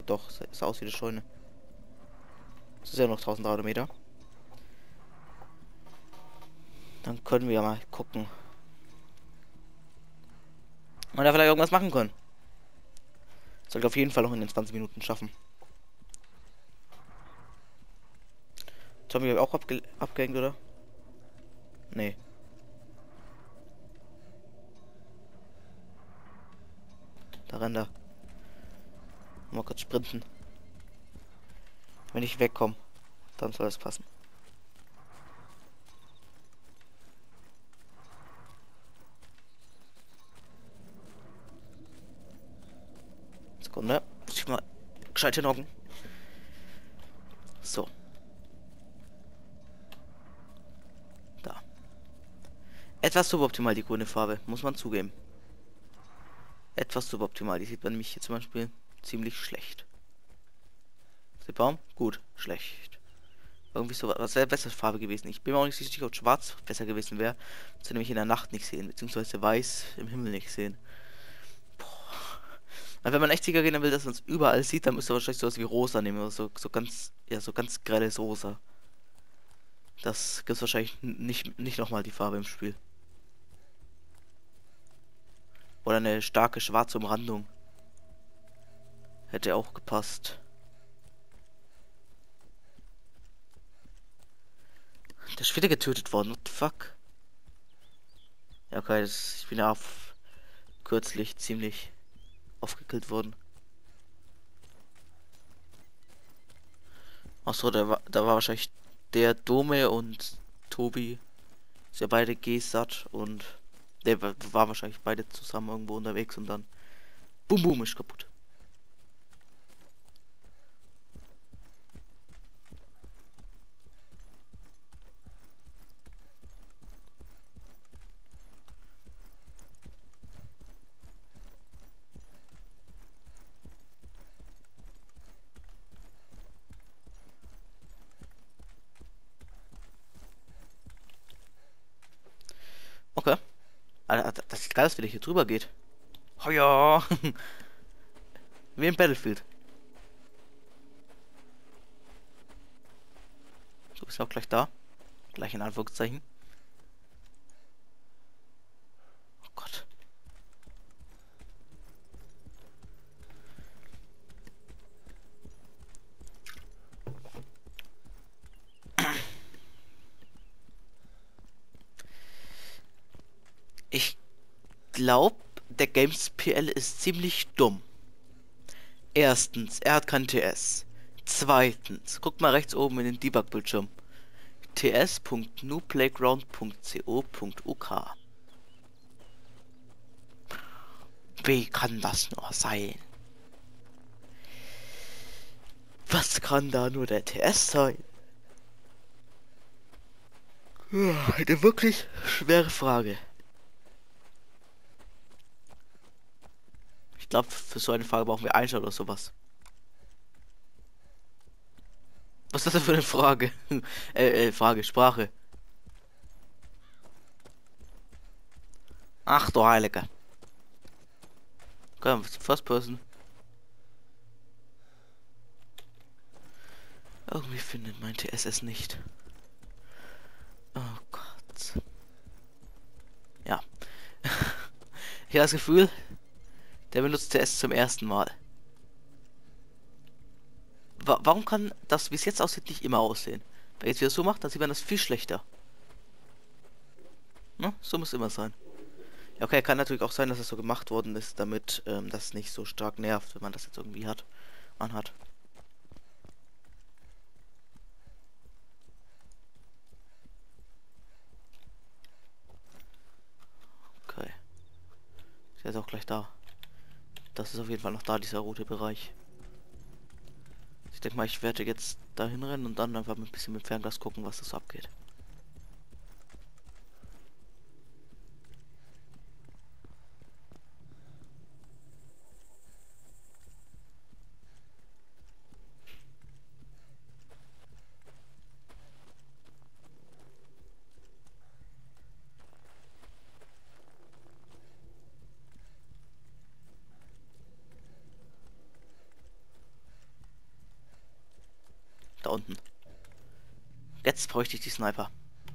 doch, sah aus wie eine Scheune. Das ist ja noch 1300 Meter. Dann können wir ja mal gucken. Und da vielleicht irgendwas machen können. Sollte auf jeden Fall noch in den 20 Minuten schaffen. Zombie habe ich auch abgehängt, oder? Nee. Da rennt er. Mal kurz sprinten. Wenn ich wegkomme, dann soll es passen. Sekunde. Muss ich mal gescheit hinhocken. So. Da. Etwas suboptimal die grüne Farbe, muss man zugeben. Etwas suboptimal. Die sieht man nämlich hier zum Beispiel ziemlich schlecht. Der Baum? Gut. Schlecht. Irgendwie so was sehr bessere Farbe gewesen. Ich bin mir auch nicht sicher, ob schwarz besser gewesen wäre. Das nämlich in der Nacht nicht sehen, beziehungsweise weiß im Himmel nicht sehen. Boah. Weil wenn man echt sicher gehen will, dass man es überall sieht, dann müsste man wahrscheinlich sowas wie rosa nehmen oder so ganz, ja, so ganz grelles Rosa. Das gibt wahrscheinlich nicht nochmal die Farbe im Spiel. Oder eine starke schwarze Umrandung. Hätte auch gepasst. Der ist wieder getötet worden. What the fuck? Ja, okay, ich bin ja kürzlich ziemlich aufgekillt worden. Achso, da war wahrscheinlich der Dome und Tobi. Ist ja beide G-Sat und der war wahrscheinlich beide zusammen irgendwo unterwegs und dann Bum Bum ist kaputt. Okay. Alter, das ist geil, dass wieder hier drüber geht. Oh ja. Wie im Battlefield. So ist auch gleich da. Gleich in Anführungszeichen. Oh Gott. Ich glaube, der Games PL ist ziemlich dumm. Erstens, er hat kein TS. Zweitens, guck mal rechts oben in den Debug-Bildschirm. ts.newplayground.co.uk. Wie kann das nur sein? Was kann da nur der TS sein? Eine wirklich schwere Frage. Ich glaube, für so eine Frage brauchen wir Einschalten oder sowas. Was ist das denn für eine Frage? Frage, Sprache. Ach du Heilige. Komm, First Person. Irgendwie findet mein TS es nicht. Oh Gott. Ja. Ich habe das Gefühl, der benutzt TS zum ersten Mal. Warum kann das, wie es jetzt aussieht, nicht immer aussehen? Wenn ich jetzt wieder so macht, dann sieht man das viel schlechter. Ne? So muss immer sein. Ja, okay, kann natürlich auch sein, dass es so gemacht worden ist, damit das nicht so stark nervt, wenn man das jetzt irgendwie anhat. Okay. Ist jetzt auch gleich da. Das ist auf jeden Fall noch da, dieser rote Bereich. Ich denke mal, ich werde jetzt dahin rennen und dann einfach ein bisschen mit Fernglas gucken, was das so abgeht. Da unten. Jetzt bräuchte ich die Sniper.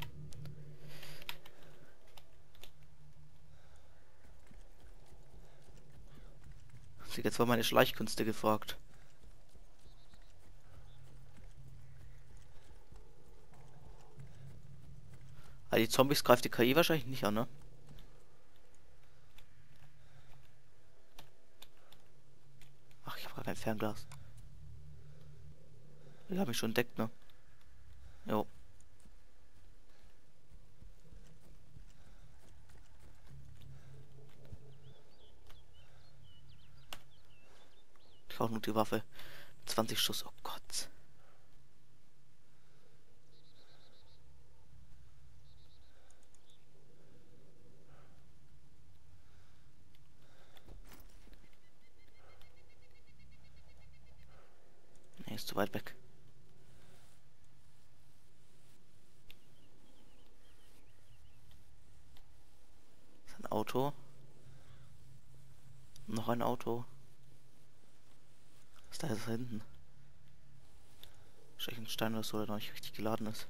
Jetzt war meine Schleichkünste gefragt. Aber die Zombies greift die KI wahrscheinlich nicht an, ne? Ach, ich habe gar kein Fernglas. Die habe ich schon entdeckt, ne? Jo. Ich brauche nur die Waffe. 20 Schuss, oh Gott. Nee, ist zu weit weg. Das ist ein Auto. Noch ein Auto. Was ist da jetzt hinten? Wahrscheinlich ein Stein oder so, der noch nicht richtig geladen ist.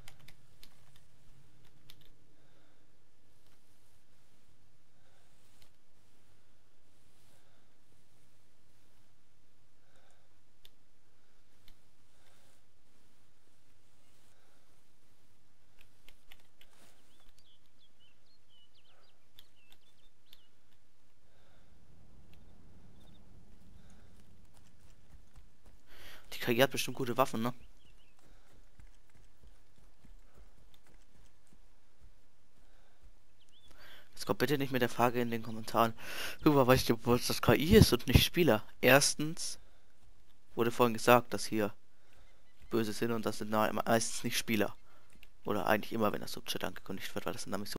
Die KI hat bestimmt gute Waffen, ne? Jetzt kommt bitte nicht mit der Frage in den Kommentaren, über was das KI ist und nicht Spieler. Erstens wurde vorhin gesagt, dass hier böse sind und das sind meistens nicht Spieler. Oder eigentlich immer, wenn das so Chat angekündigt wird, weil das sind nämlich so